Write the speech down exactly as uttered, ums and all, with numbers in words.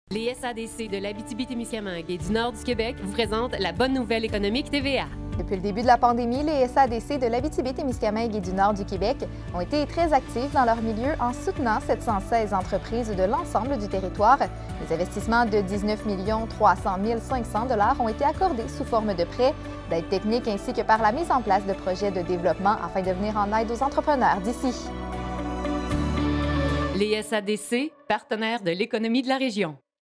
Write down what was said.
Les S A D C de l'Abitibi-Témiscamingue et du nord du Québec vous présentent la bonne nouvelle économique T V A. Depuis le début de la pandémie, les S A D C de l'Abitibi-Témiscamingue et du nord du Québec ont été très actifs dans leur milieu en soutenant sept cent seize entreprises de l'ensemble du territoire. Les investissements de dix-neuf millions trois cent mille cinq cents dollars ont été accordés sous forme de prêts, d'aides techniques ainsi que par la mise en place de projets de développement afin de venir en aide aux entrepreneurs d'ici. Les S A D C, partenaires de l'économie de la région.